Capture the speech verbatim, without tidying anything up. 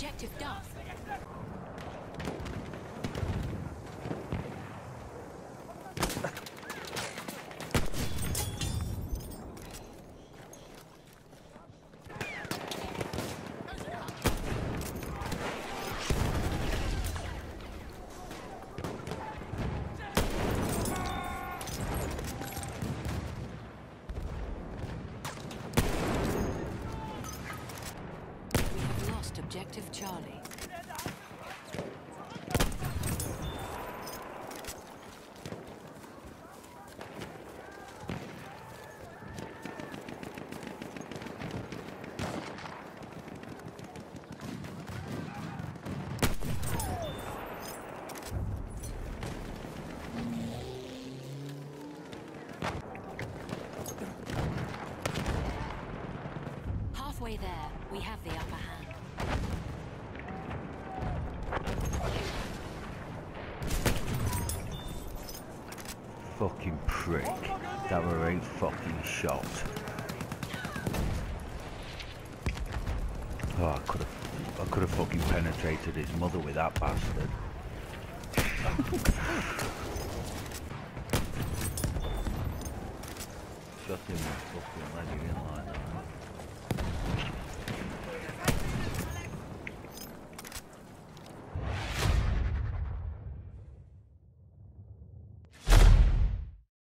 Objective Duff. Objective Charlie. Halfway there, we have the upper hand. Fucking prick. That were eight fucking shot. Oh, I could have, I could have fucking penetrated his mother with that bastard. Shot him in the fucking leg again.